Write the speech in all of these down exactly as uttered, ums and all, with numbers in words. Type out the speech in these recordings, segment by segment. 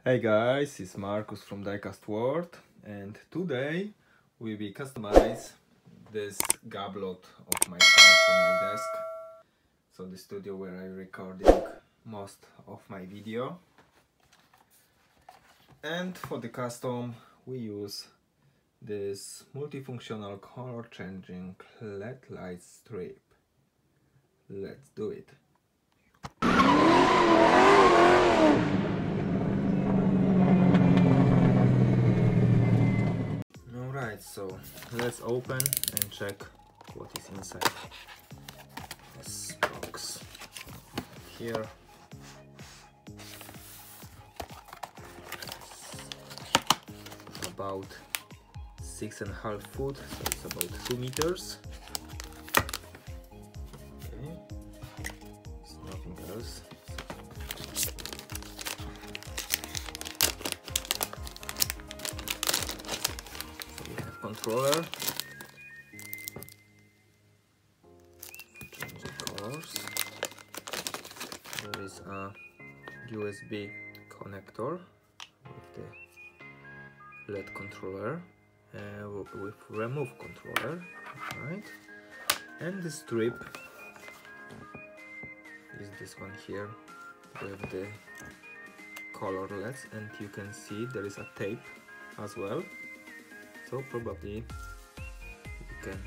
Hey guys, it's Marcus from Diecast World, and today we will customize this goblet of my cars on my desk. So the studio where I'm recording most of my video. And for the custom we use this multifunctional color changing L E D light strip. Let's do it. Alright, so let's open and check what is inside this box. Here it's about six and a half foot, so it's about two meters. Okay, it's nothing else. Controller for changing colors. There is a U S B connector with the L E D controller uh, with remove controller, right? And the strip is this one here with the color L E Ds, and you can see there is a tape as well. So probably you can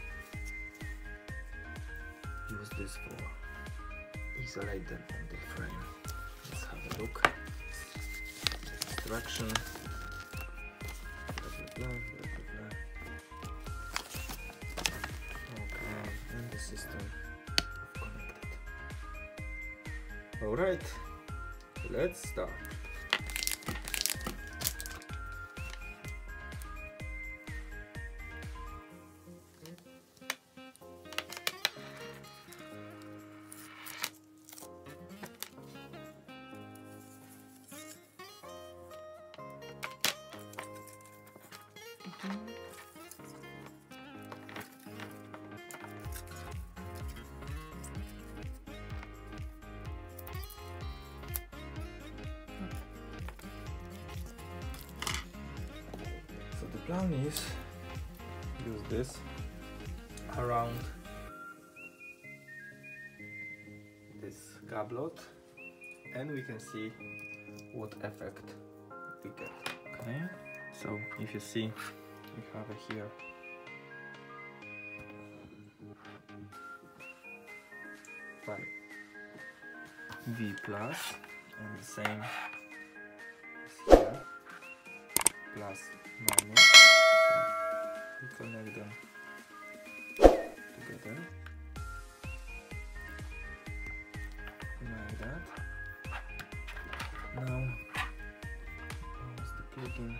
use this for isolate them on the frame. Let's have a look. Instruction. Blah, blah, blah, blah, blah. Okay, and the system connected. Alright, let's start. So the plan is use this around this goblet, and we can see what effect we get. Okay, so if you see, we have it here five V plus, and the same is here, plus minus. So we connect them together like that. Now let's plug in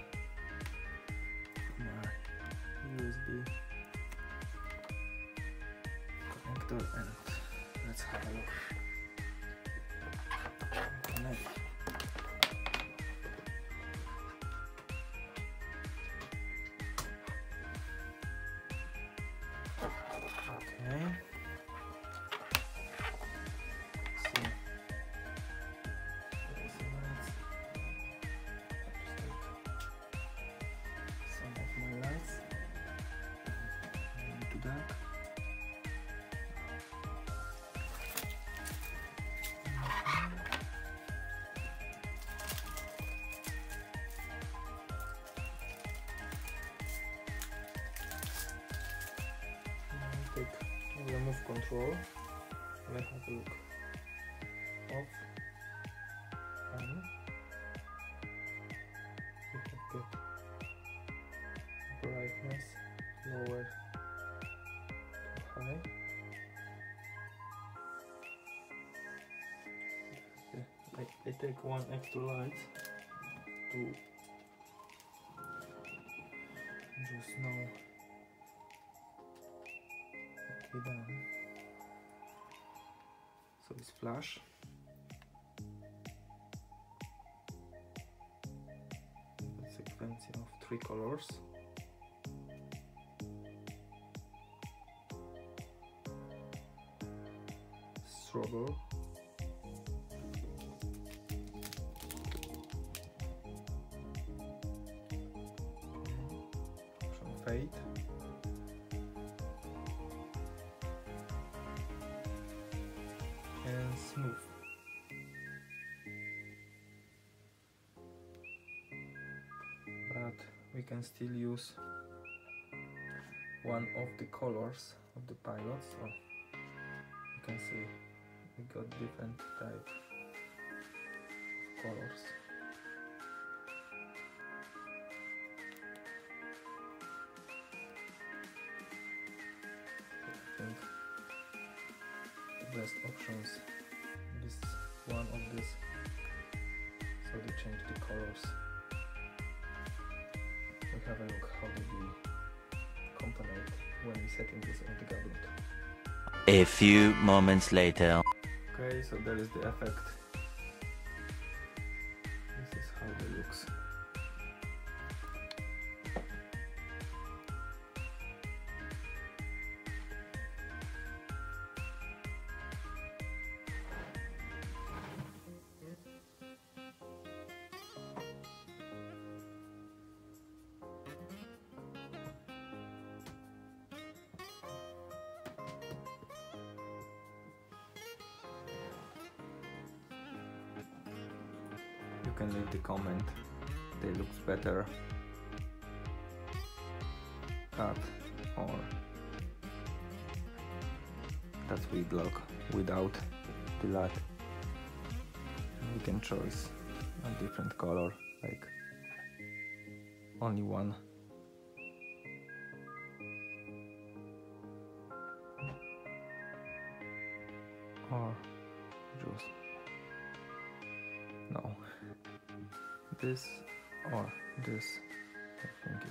my U S B connector, and let's have a look. Connect. Okay. See. Some of my lights into that. Take remove control. Let's have a look. Off. On. We can get brightness lower to high. Okay. I, I take one extra light to just know what we done. So it's flash. The sequence of three colors. Strobo. fade. And smooth. But we can still use one of the colors of the pilots. So you can see we got different type of colors. I think the best options is one of this, so they change the colors. We have a look how did we component when we setting this on the goblet. A few moments later. Okay, so there is the effect. This is how it looks. You can leave the comment, they looks better cut or that's wig lock without the lat. We can choose a different color, like only one. Or just no. This or this, I think is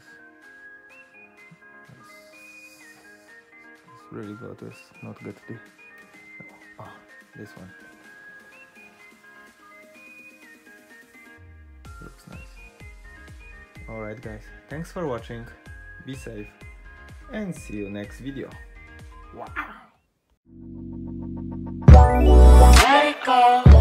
it's, it's really good. It's not get the oh, oh, this one looks nice. Alright guys, thanks for watching, be safe and see you next video. Wow. Let it go.